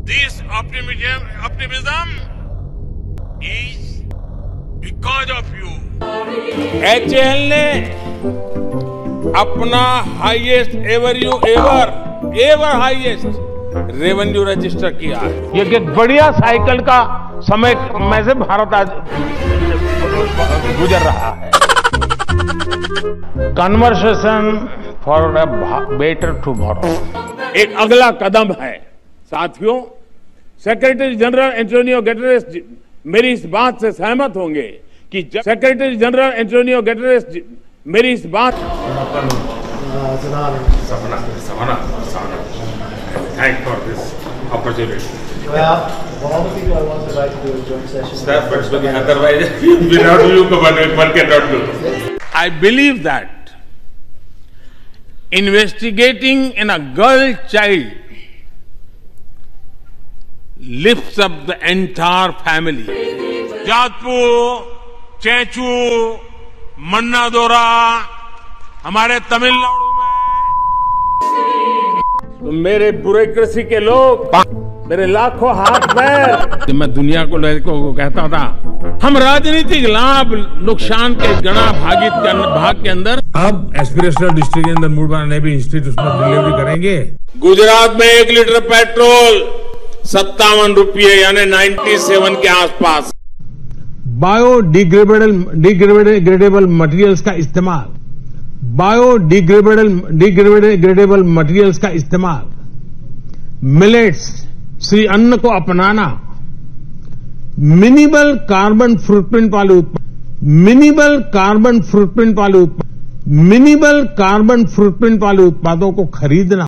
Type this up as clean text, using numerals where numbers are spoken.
This optimism is because of you. HAL ने अपना highest ever highest revenue register किया है। ये एक बढ़िया साइकिल का समय में से भारत आज गुजर रहा है। Conversation for a better tomorrow एक अगला कदम है। साथियों, सेक्रेटरी जनरल एंटोनियो गुटेरेस मेरी इस बात से सहमत होंगे कि सेक्रेटरी जनरल एंटोनियो गुटेरेस मेरी इस बात Thanks for this opportunity. Well, all the people I want to invite to do a joint session. But otherwise, without you, one cannot do. I believe that investigating in a girl child lifts up the entire family. Jatpur, Chenchu, मन्नादोरा, हमारे तमिलनाडु तो मेरे bureaucracy के लोग, मेरे लाखों हाथ पैर, मैं दुनिया को कहता था, हम राजनीतिक लाभ नुकसान के गणा भाग के अंदर अब एस्पिरेशनल डिस्ट्रिक्ट के अंदर मूड बनाने भी इंस्टीट्यूशनल डिलीवरी करेंगे। गुजरात में 1 लीटर पेट्रोल 57 रुपये यानी 97 के आसपास। बायोडिग्रेडेबल मटेरियल्स का इस्तेमाल, बायोडिग्रेडेबल मटेरियल्स का इस्तेमाल, मिलेट्स श्री अन्न को अपनाना, मिनिमल कार्बन फुटप्रिंट वाले उत्पादों को खरीदना।